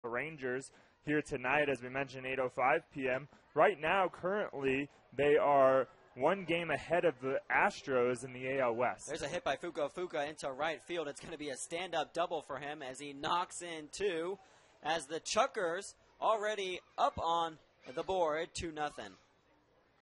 the Rangers here tonight, as we mentioned, 8:05 p.m. Right now, currently, they are one game ahead of the Astros in the AL West. There's a hit by Fukofuka into right field. It's going to be a stand-up double for him as he knocks in two, as the Chuckers already up on the board 2-0.